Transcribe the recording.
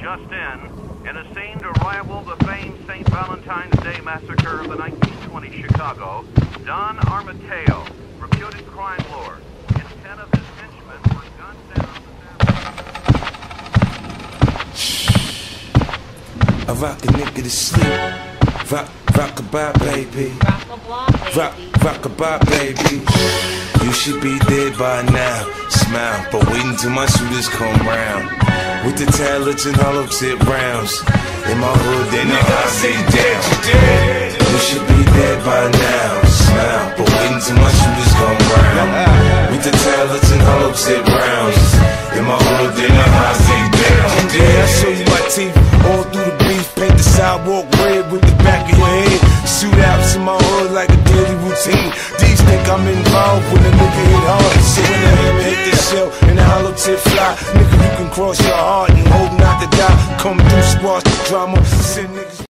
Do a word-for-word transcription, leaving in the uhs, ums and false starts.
just in, in a scene to rival the famed Saint Valentine's Day massacre of the nineteen twenty Chicago, Don Armateo, reputed crime lord, and ten of his henchmen were gunned down on the I rock a nigga to sleep. Rock, rock-a-bye, baby. Rock, rock-a-bye, baby. You should be dead by now. Smile, but wait until my shooters come round. With the talents and hollow tip rounds. In my hood, they know I say down. You should be dead by now. Smile, but wait until my shooters come round. With the talents and hollow tip rounds. In my hood, they know I say down. Yeah, I show you my teeth all through the beef. Paint the sidewalk red with the back of your head. Shootouts in my hood like a daily routine. These think I'm involved when a nigga hit hard. So when the hammer hit the shell and the hollow tip fly, nigga, you can cross your heart and hope not to die. Come through, squash the drama, send niggas.